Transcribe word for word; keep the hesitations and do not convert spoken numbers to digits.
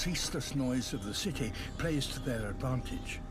ceaseless noise of the city plays to their advantage.